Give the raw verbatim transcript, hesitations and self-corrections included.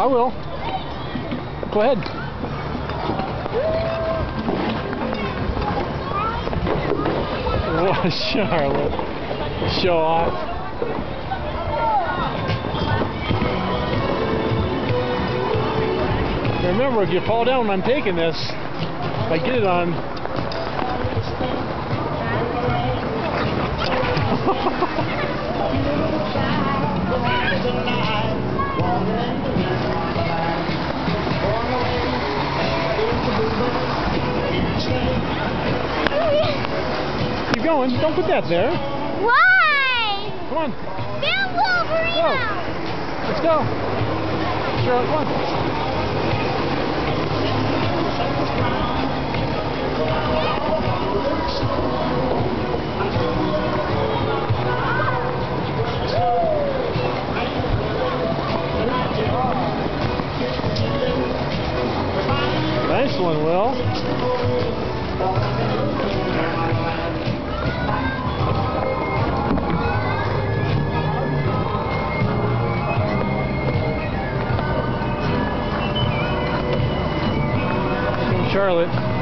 I will. Go ahead. Oh, Charlotte. Show off. Remember, if you fall down when I'm taking this, if I get it on. Keep going. Don't put that there. Why? Come on. Then Wolverine. Go. Let's go. Charlotte, come on. Nice one, Will. Charlotte.